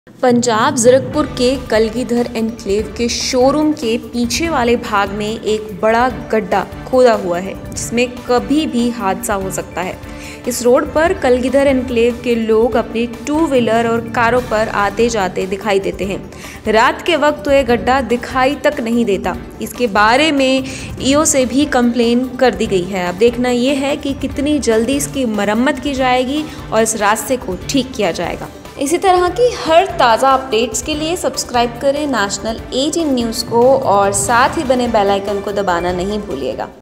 पंजाब ज़ीरकपुर के कलगीधर एन्क्लेव के शोरूम के पीछे वाले भाग में एक बड़ा गड्ढा खोदा हुआ है जिसमें कभी भी हादसा हो सकता है। इस रोड पर कलगीधर एन्क्लेव के लोग अपनी टू व्हीलर और कारों पर आते जाते दिखाई देते हैं। रात के वक्त तो ये गड्ढा दिखाई तक नहीं देता। इसके बारे में ईओ से भी कंप्लेन कर दी गई है। अब देखना ये है कि कितनी जल्दी इसकी मरम्मत की जाएगी और इस रास्ते को ठीक किया जाएगा। इसी तरह की हर ताज़ा अपडेट्स के लिए सब्सक्राइब करें नेशनल 18 न्यूज़ को और साथ ही बने बेल आइकन को दबाना नहीं भूलिएगा।